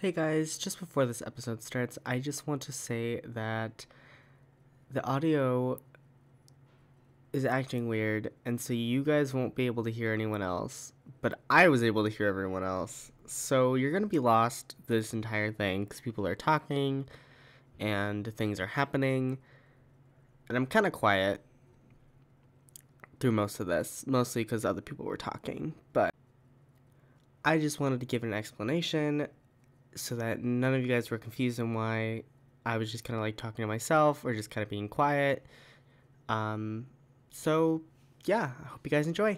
Hey guys, just before this episode starts, I just want to say that the audio is acting weird, and so you guys won't be able to hear anyone else, but I was able to hear everyone else. So you're gonna be lost this entire thing because people are talking and things are happening, and I'm kind of quiet through most of this, mostly because other people were talking, but I just wanted to give an explanation so that none of you guys were confused on why I was just kind of like talking to myself or just kind of being quiet. Um, so yeah, I hope you guys enjoy.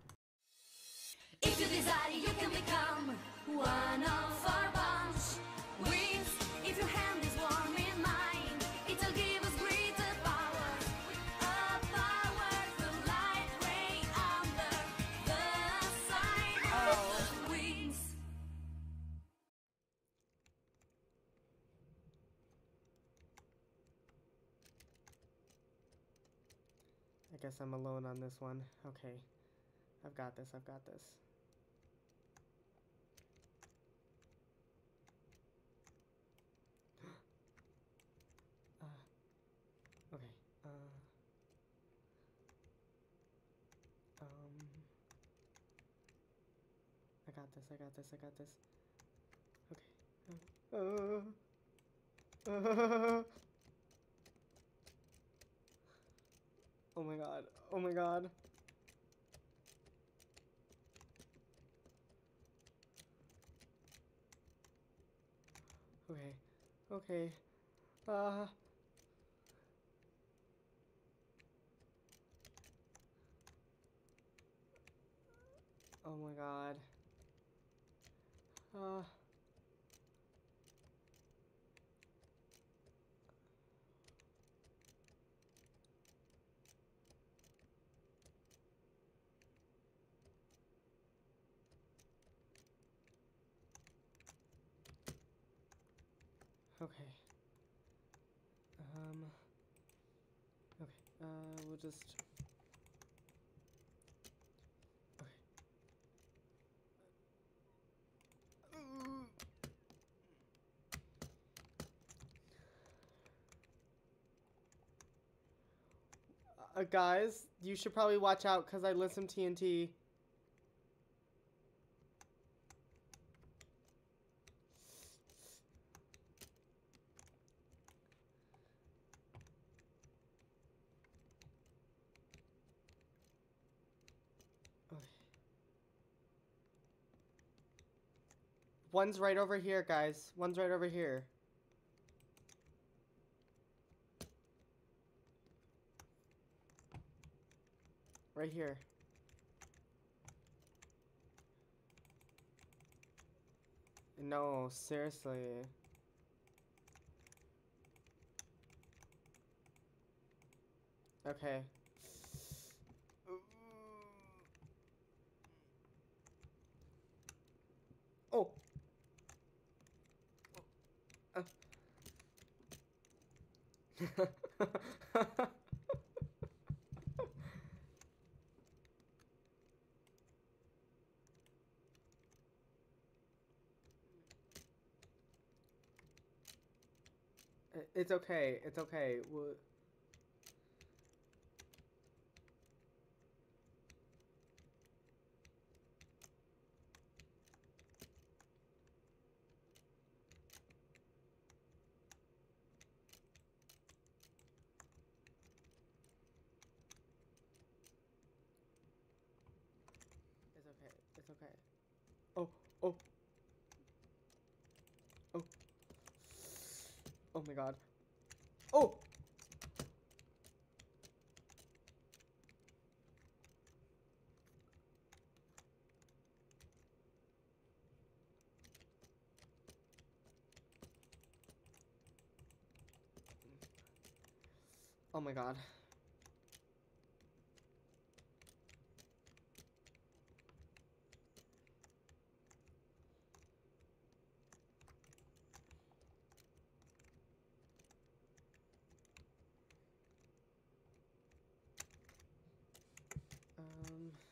If you desire, you can become one of our bunch. Wings, if your hand is warm in mine, it'll give us greater power. A powerful light ray under the sign of wings. I guess I'm alone on this one. Okay, I've got this. I've got this. Okay. I got this. I got this. I got this. Okay. Oh my god. Oh my god. Okay. Okay. Uh. Oh my god. Uh. Okay. Okay. We'll just. Okay. Guys, you should probably watch out because I lit some TNT. Okay. One's right over here, guys. One's right over here. Right here. No, seriously. Okay. Oh. Uh. It's okay. It's okay. It's okay. It's okay. Oh. Oh. Oh. Oh my god. Oh. Oh my god. Um.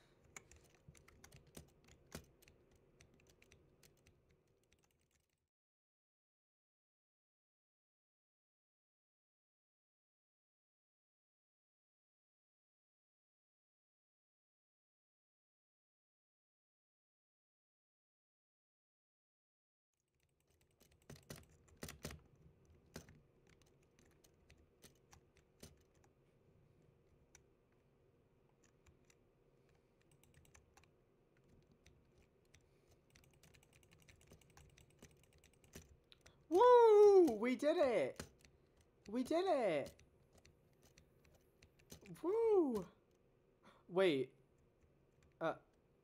We did it! We did it! Woo! Wait. Uh.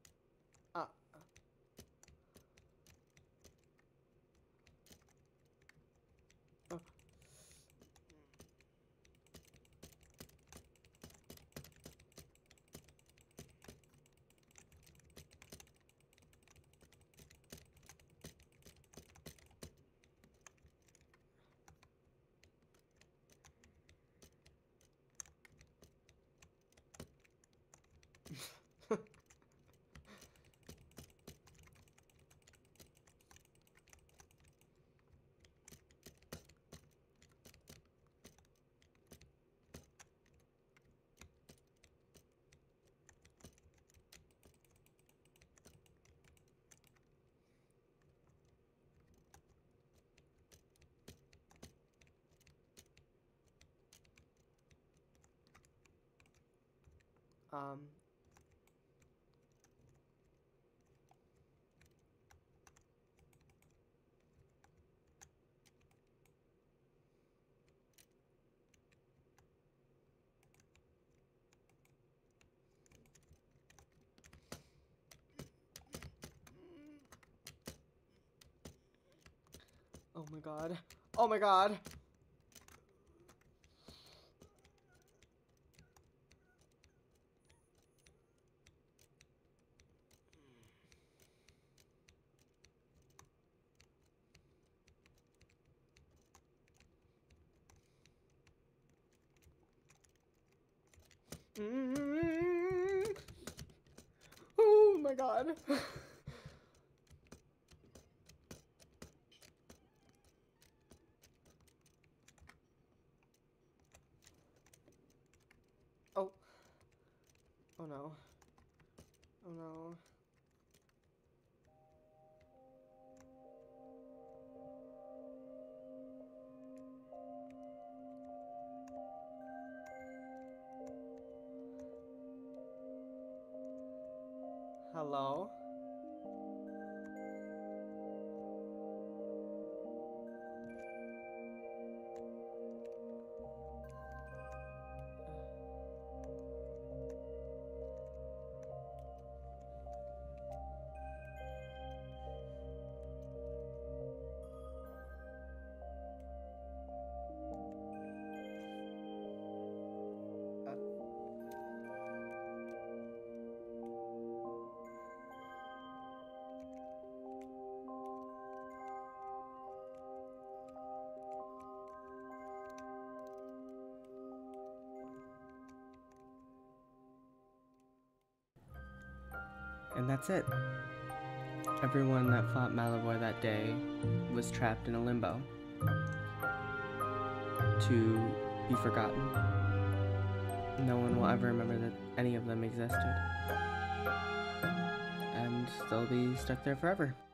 Oh my god. Oh my god. Oh my god. Oh. Oh no. Oh no. Hello? And that's it. Everyone that fought Malavoy that day was trapped in a limbo. To be forgotten. No one will ever remember that any of them existed. And they'll be stuck there forever.